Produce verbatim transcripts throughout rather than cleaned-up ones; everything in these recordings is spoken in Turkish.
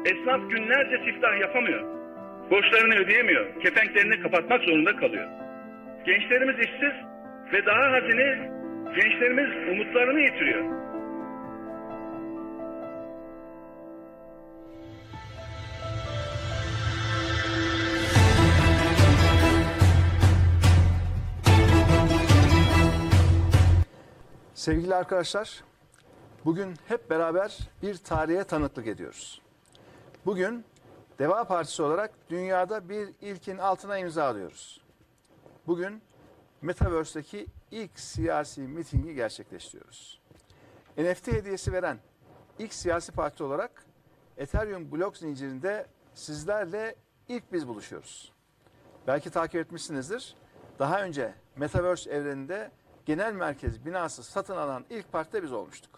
Esnaf günlerce siftah yapamıyor. Borçlarını ödeyemiyor. Kepenklerini kapatmak zorunda kalıyor. Gençlerimiz işsiz ve daha hazine, gençlerimiz umutlarını yitiriyor. Sevgili arkadaşlar, bugün hep beraber bir tarihe tanıklık ediyoruz. Bugün Deva Partisi olarak dünyada bir ilkin altına imza atıyoruz. Bugün Metaverse'deki ilk siyasi mitingi gerçekleştiriyoruz. N F T hediyesi veren ilk siyasi parti olarak Ethereum blok zincirinde sizlerle ilk biz buluşuyoruz. Belki takip etmişsinizdir. Daha önce Metaverse evreninde genel merkez binası satın alan ilk parti de biz olmuştuk.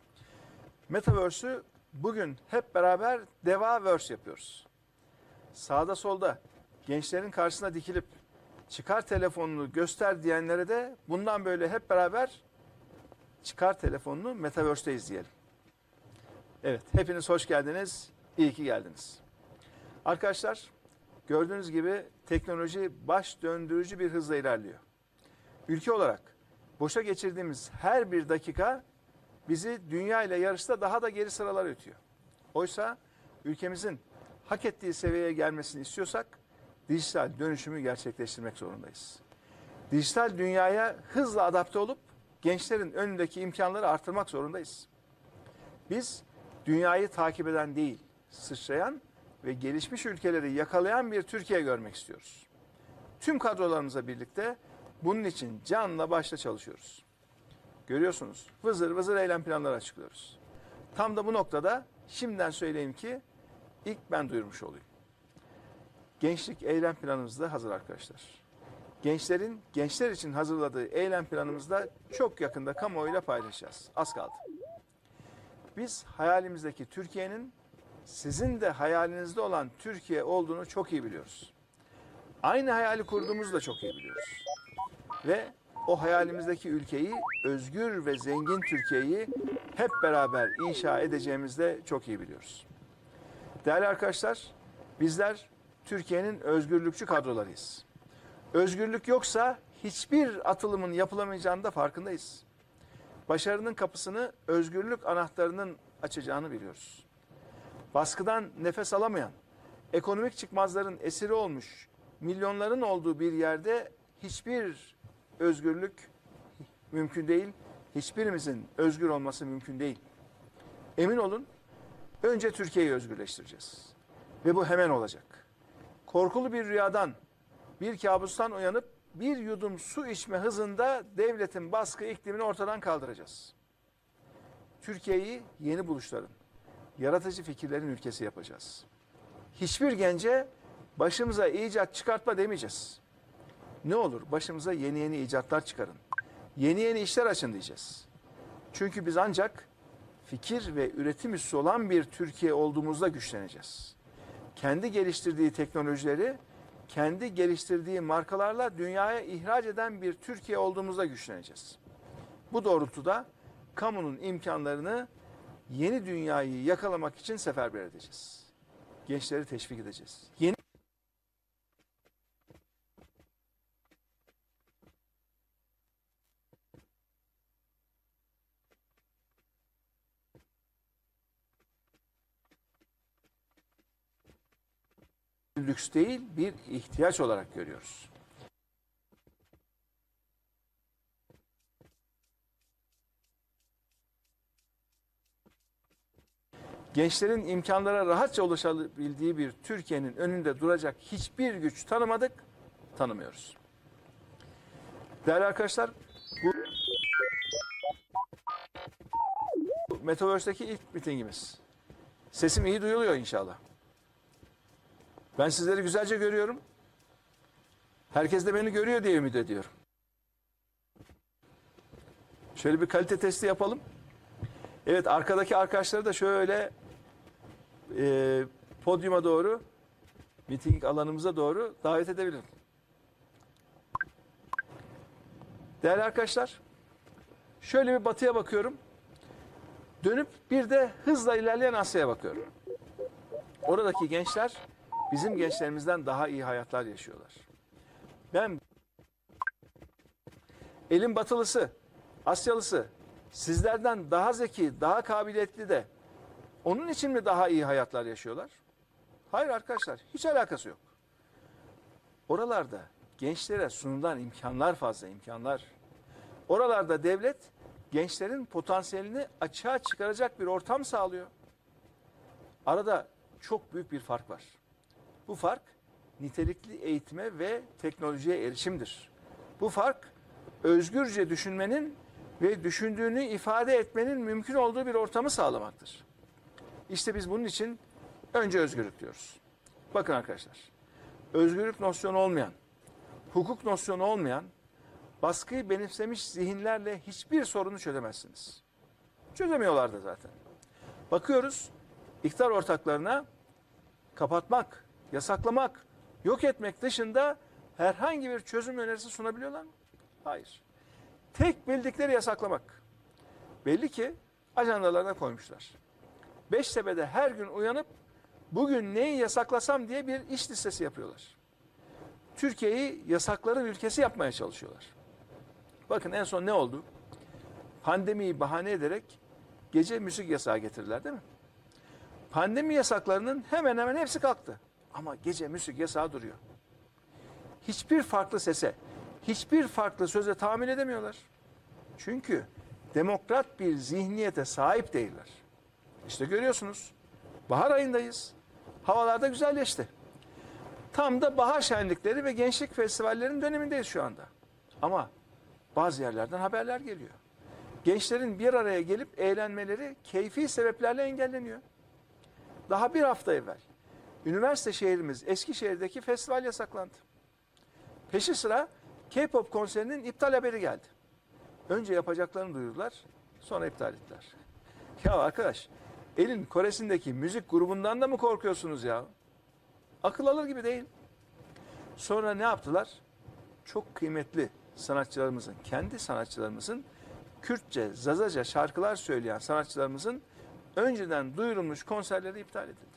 Metaverse'ü bugün hep beraber Devaverse yapıyoruz. Sağda solda gençlerin karşısına dikilip çıkar telefonunu göster diyenlere de bundan böyle hep beraber çıkar telefonunu Metaverse'te izleyelim. Evet, hepiniz hoş geldiniz, iyi ki geldiniz. Arkadaşlar, gördüğünüz gibi teknoloji baş döndürücü bir hızla ilerliyor. Ülke olarak boşa geçirdiğimiz her bir dakika bizi dünya ile yarışta daha da geri sıralara ötüyor. Oysa ülkemizin hak ettiği seviyeye gelmesini istiyorsak dijital dönüşümü gerçekleştirmek zorundayız. Dijital dünyaya hızla adapte olup gençlerin önündeki imkanları artırmak zorundayız. Biz dünyayı takip eden değil, sıçrayan ve gelişmiş ülkeleri yakalayan bir Türkiye görmek istiyoruz. Tüm kadrolarımızla birlikte bunun için canla başla çalışıyoruz. Görüyorsunuz, vızır vızır eylem planları açıklıyoruz. Tam da bu noktada şimdiden söyleyeyim ki ilk ben duyurmuş olayım. Gençlik eylem planımız da hazır arkadaşlar. Gençlerin gençler için hazırladığı eylem planımızda çok yakında kamuoyuyla paylaşacağız. Az kaldı. Biz hayalimizdeki Türkiye'nin sizin de hayalinizde olan Türkiye olduğunu çok iyi biliyoruz. Aynı hayali kurduğumuzu da çok iyi biliyoruz. Ve o hayalimizdeki ülkeyi, özgür ve zengin Türkiye'yi hep beraber inşa edeceğimizi de çok iyi biliyoruz. Değerli arkadaşlar, bizler Türkiye'nin özgürlükçü kadrolarıyız. Özgürlük yoksa hiçbir atılımın yapılamayacağını da farkındayız. Başarının kapısını özgürlük anahtarının açacağını biliyoruz. Baskıdan nefes alamayan, ekonomik çıkmazların esiri olmuş milyonların olduğu bir yerde hiçbir özgürlük mümkün değil. Hiçbirimizin özgür olması mümkün değil. Emin olun, önce Türkiye'yi özgürleştireceğiz. Ve bu hemen olacak. Korkulu bir rüyadan, bir kabustan uyanıp bir yudum su içme hızında devletin baskı iklimini ortadan kaldıracağız. Türkiye'yi yeni buluşların, yaratıcı fikirlerin ülkesi yapacağız. Hiçbir gence başımıza icat çıkartma demeyeceğiz. Ne olur başımıza yeni yeni icatlar çıkarın. Yeni yeni işler açın diyeceğiz. Çünkü biz ancak fikir ve üretim üssü olan bir Türkiye olduğumuzda güçleneceğiz. Kendi geliştirdiği teknolojileri, kendi geliştirdiği markalarla dünyaya ihraç eden bir Türkiye olduğumuzda güçleneceğiz. Bu doğrultuda kamunun imkanlarını yeni dünyayı yakalamak için seferber edeceğiz. Gençleri teşvik edeceğiz. Yeni lüks değil, bir ihtiyaç olarak görüyoruz. Gençlerin imkanlara rahatça ulaşabildiği bir Türkiye'nin önünde duracak hiçbir güç tanımadık, tanımıyoruz. Değerli arkadaşlar, bu Metaverse'deki ilk mitingimiz. Sesim iyi duyuluyor inşallah. Ben sizleri güzelce görüyorum. Herkes de beni görüyor diye ümit ediyorum. Şöyle bir kalite testi yapalım. Evet, arkadaki arkadaşları da şöyle e, podyuma doğru, miting alanımıza doğru davet edebilirim. Değerli arkadaşlar, şöyle bir batıya bakıyorum. Dönüp bir de hızla ilerleyen Asya'ya bakıyorum. Oradaki gençler bizim gençlerimizden daha iyi hayatlar yaşıyorlar. Ben elin batılısı, Asyalısı sizlerden daha zeki, daha kabiliyetli de onun için mi daha iyi hayatlar yaşıyorlar? Hayır arkadaşlar, hiç alakası yok. Oralarda gençlere sunulan imkanlar fazla, imkanlar. Oralarda devlet gençlerin potansiyelini açığa çıkaracak bir ortam sağlıyor. Arada çok büyük bir fark var. Bu fark nitelikli eğitime ve teknolojiye erişimdir. Bu fark özgürce düşünmenin ve düşündüğünü ifade etmenin mümkün olduğu bir ortamı sağlamaktır. İşte biz bunun için önce özgürlük diyoruz. Bakın arkadaşlar, özgürlük nosyonu olmayan, hukuk nosyonu olmayan, baskıyı benimsemiş zihinlerle hiçbir sorunu çözemezsiniz. Çözemiyorlar da zaten. Bakıyoruz, iktidar ortaklarına kapatmak, yasaklamak, yok etmek dışında herhangi bir çözüm önerisi sunabiliyorlar mı? Hayır. Tek bildikleri yasaklamak. Belli ki ajandalarına koymuşlar. Beştepe'de her gün uyanıp bugün neyi yasaklasam diye bir iş listesi yapıyorlar. Türkiye'yi yasakların ülkesi yapmaya çalışıyorlar. Bakın en son ne oldu? Pandemiyi bahane ederek gece müzik yasağı getirdiler değil mi? Pandemi yasaklarının hemen hemen hepsi kalktı. Ama gece müzik yasağı duruyor. Hiçbir farklı sese, hiçbir farklı söze tahammül edemiyorlar. Çünkü demokrat bir zihniyete sahip değiller. İşte görüyorsunuz, bahar ayındayız. Havalarda güzelleşti. Tam da bahar şenlikleri ve gençlik festivallerinin dönemindeyiz şu anda. Ama bazı yerlerden haberler geliyor. Gençlerin bir araya gelip eğlenmeleri keyfi sebeplerle engelleniyor. Daha bir hafta evvel üniversite şehrimiz Eskişehir'deki festival yasaklandı. Peşi sıra K-pop konserinin iptal haberi geldi. Önce yapacaklarını duyurdular, sonra iptal ettiler. Ya arkadaş, elin Kore'sindeki müzik grubundan da mı korkuyorsunuz ya? Akıl alır gibi değil. Sonra ne yaptılar? Çok kıymetli sanatçılarımızın, kendi sanatçılarımızın, Kürtçe, Zazaca şarkılar söyleyen sanatçılarımızın önceden duyurulmuş konserleri iptal edildi.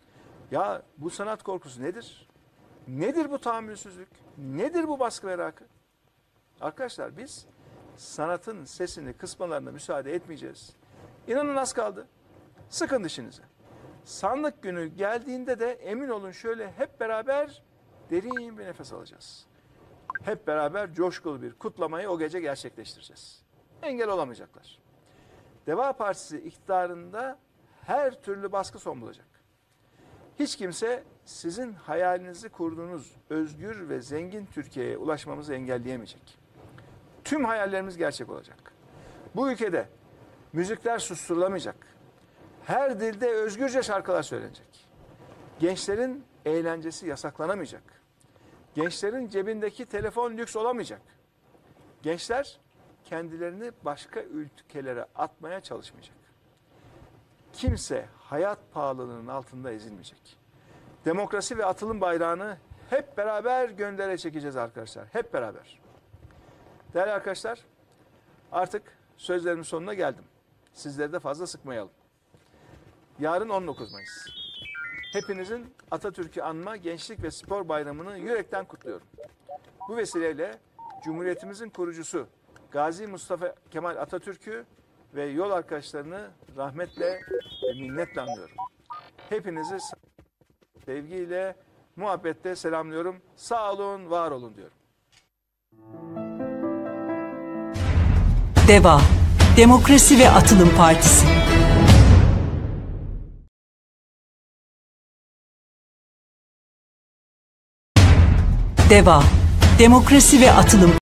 Ya bu sanat korkusu nedir? Nedir bu tahammülsüzlük? Nedir bu baskı merakı? Arkadaşlar biz sanatın sesini kısmalarına müsaade etmeyeceğiz. İnanın az kaldı. Sıkın dişinize. Sandık günü geldiğinde de emin olun şöyle hep beraber derin bir nefes alacağız. Hep beraber coşkulu bir kutlamayı o gece gerçekleştireceğiz. Engel olamayacaklar. Deva Partisi iktidarında her türlü baskı son bulacak. Hiç kimse sizin hayalinizi kurduğunuz özgür ve zengin Türkiye'ye ulaşmamızı engelleyemeyecek. Tüm hayallerimiz gerçek olacak. Bu ülkede müzikler susturulamayacak. Her dilde özgürce şarkılar söylenecek. Gençlerin eğlencesi yasaklanamayacak. Gençlerin cebindeki telefon lüks olamayacak. Gençler kendilerini başka ülkelere atmaya çalışmayacak. Kimse hayat pahalılığının altında ezilmeyecek. Demokrasi ve atılım bayrağını hep beraber göndere çekeceğiz arkadaşlar. Hep beraber. Değerli arkadaşlar, artık sözlerimin sonuna geldim. Sizleri de fazla sıkmayalım. Yarın on dokuz Mayıs. Hepinizin Atatürk'ü anma Gençlik ve Spor Bayramı'nı yürekten kutluyorum. Bu vesileyle Cumhuriyetimizin kurucusu Gazi Mustafa Kemal Atatürk'ü ve yol arkadaşlarını rahmetle ve minnetle anıyorum. Hepinizi sevgiyle, muhabbetle selamlıyorum. Sağ olun, var olun diyorum. DEVA, Demokrasi ve Atılım Partisi. DEVA, Demokrasi ve Atılım